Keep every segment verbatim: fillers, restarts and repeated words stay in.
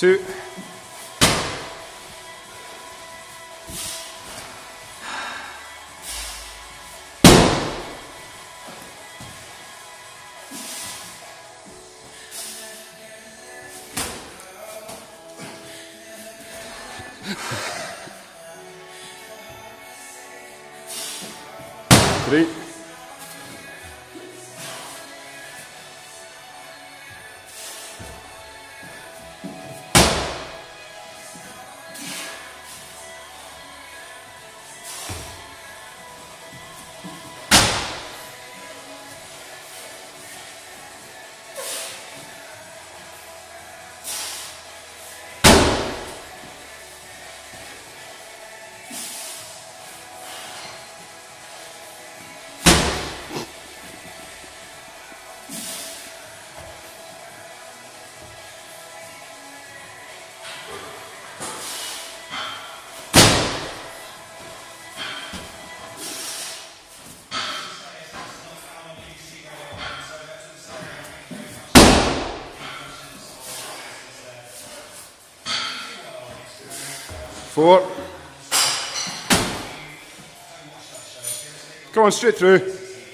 two. Three. Four. Come on, straight through.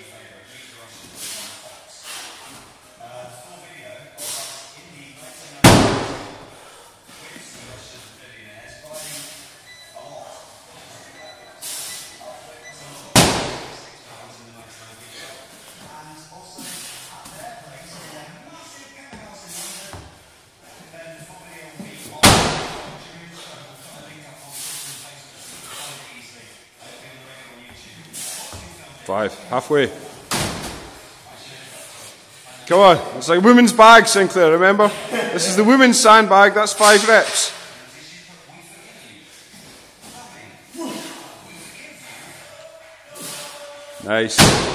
Five, halfway. Come on, it's like a women's bag, Sinclair, remember? This is the women's sandbag, that's five reps. Nice.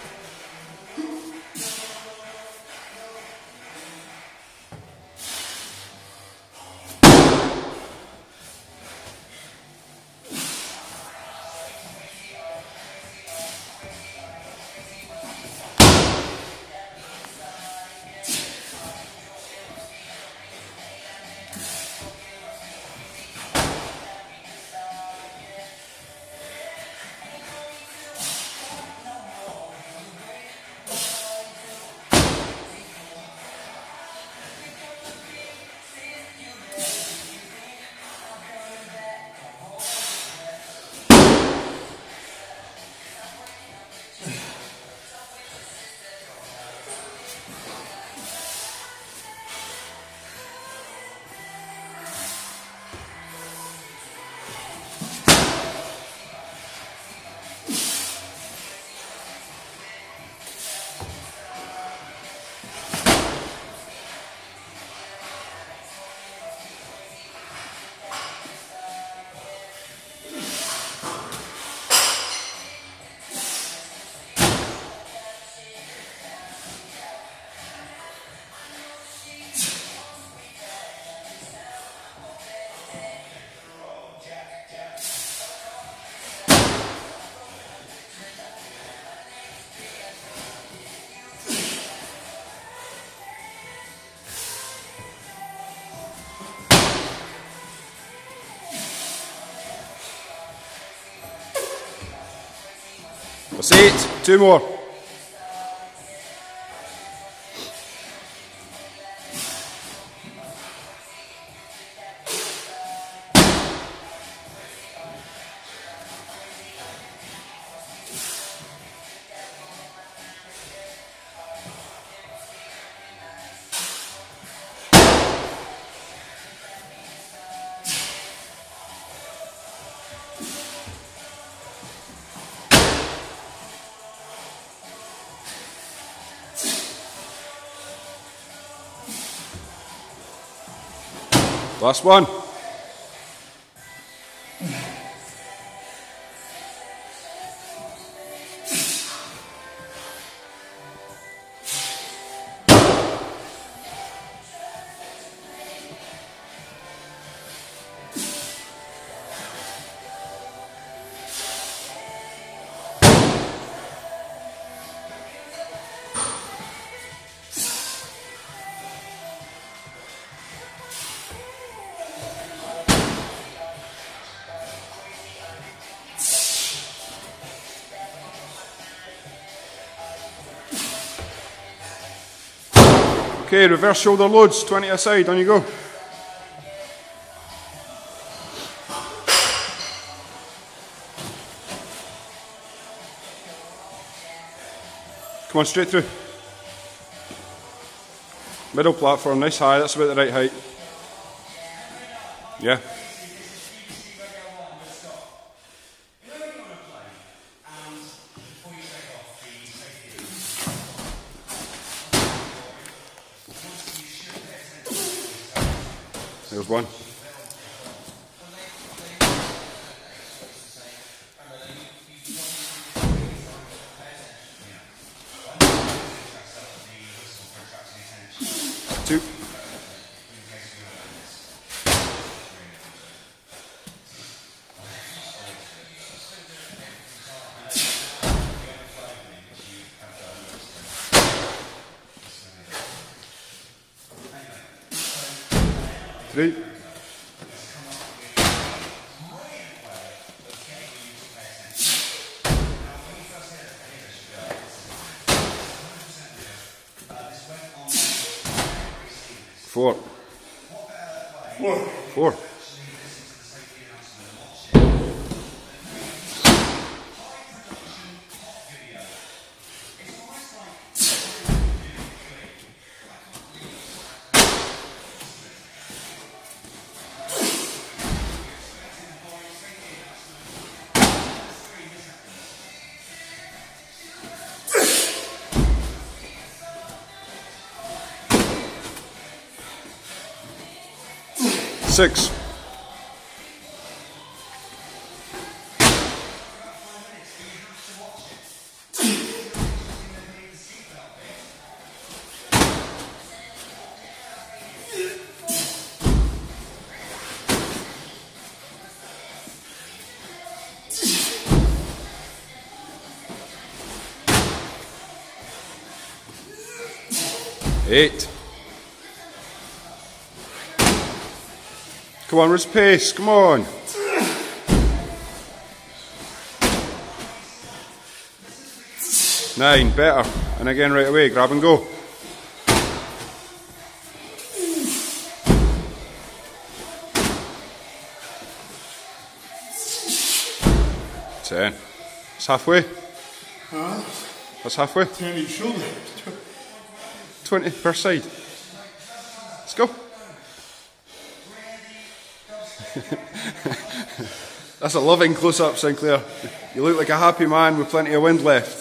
That's eight, two more. Last one. Okay, reverse shoulder loads, twenty aside, on you go. Come on, straight through. Middle platform, nice high, that's about the right height. Yeah. There's one. Two. Three. Four. Four. Four. Six. Eight. Come on, where's pace? Come on. Nine, better. And again right away, grab and go. Ten. It's halfway. Huh? That's halfway. Ten each shoulder. Twenty per side. Let's go. That's a loving close-up, Sinclair. You look like a happy man with plenty of wind left.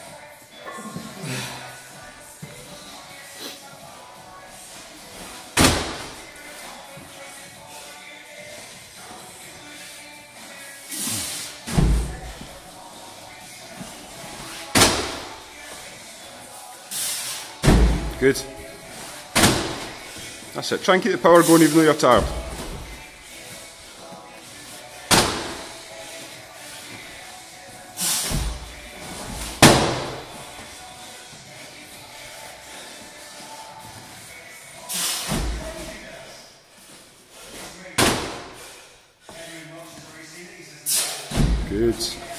Good. That's it. Try and keep the power going even though you're tired. Good.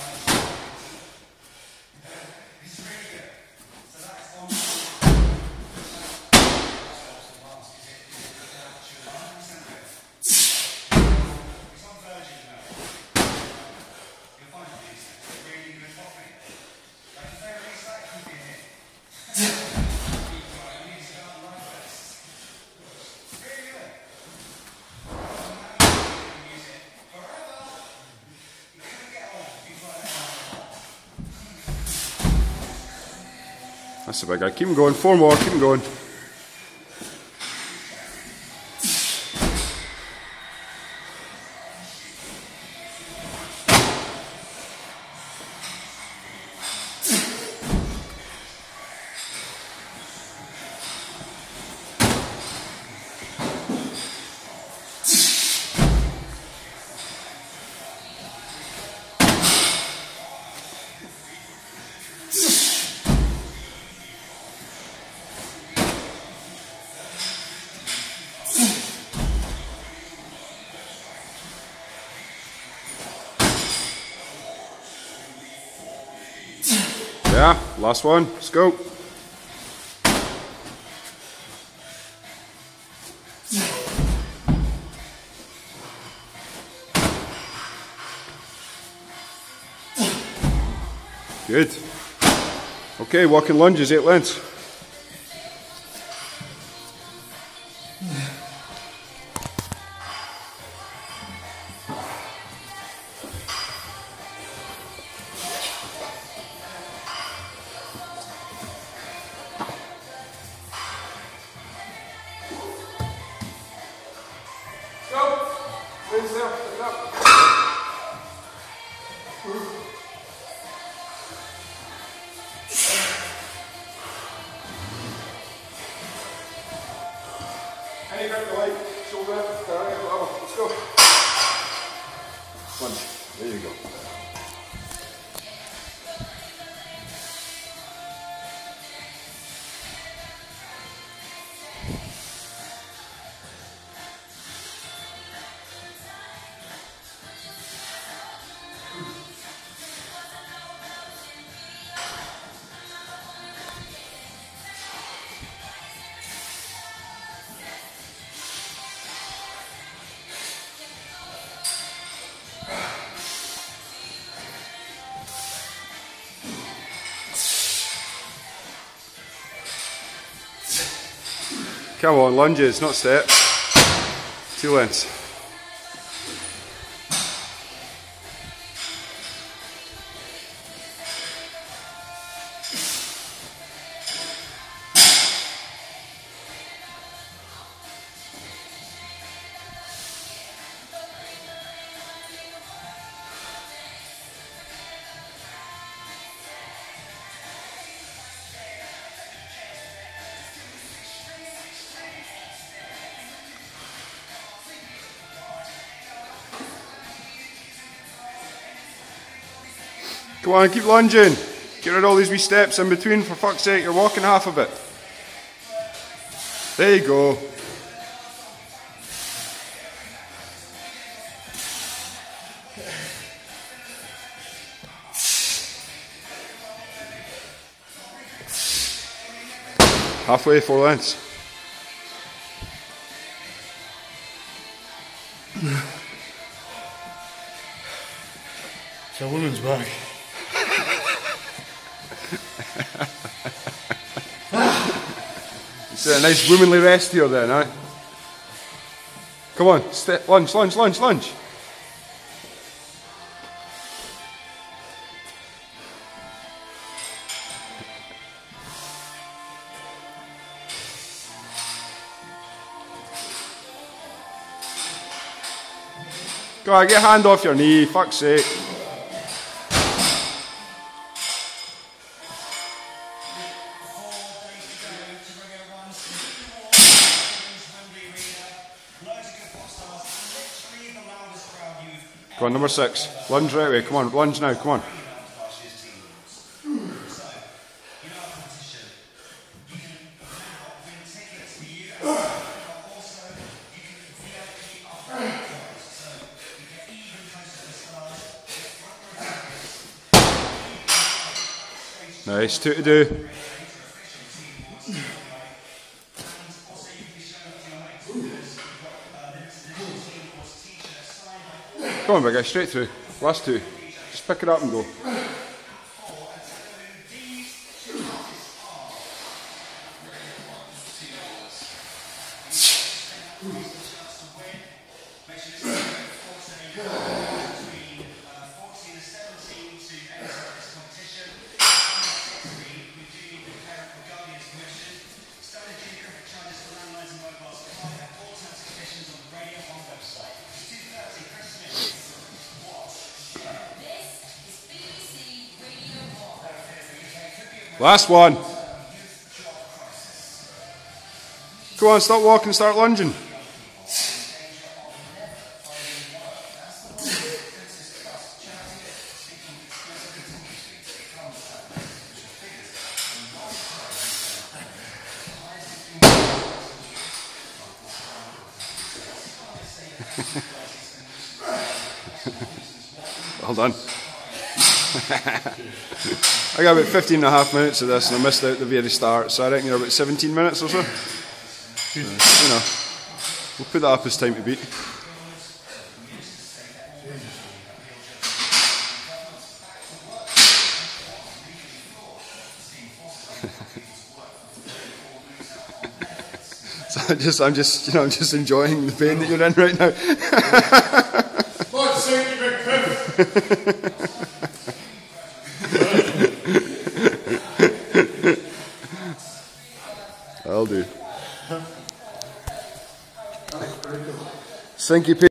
That's a big guy. Keep him going. Four more. Keep him going. Yeah, last one. Let's go. Good. Okay, walking lunges, eight lengths. Go. Legs there. Pick it up. Hey, grab the light. Shoulder. Alright, whatever. Let's go. Lunge. There you go. Come on, lunges, not steps. Two lengths. Come on, keep lunging. Get rid of all these wee steps in between, for fuck's sake, you're walking half of it. There you go. Halfway, four lengths. It's a woman's bag. It's a nice womanly rest here then, eh? Come on, step, lunge, lunge, lunge, lunge. Go on, get a hand off your knee, fuck's sake. Go on, number six. Lunge right away, come on, lunge now, come on. Nice, two to do. Come on, big guy, straight through. Last two. Just pick it up and go. Last one. Go on, stop walking, start lunging. Well done. I got about fifteen and a half minutes of this and I missed out the very start, so I reckon you're about seventeen minutes or so. So, you know, we'll put that up as time to beat. So I just, I'm just, you know, I'm just enjoying the pain that you're in right now. Let's sing you big I'll do. Sinky Pete.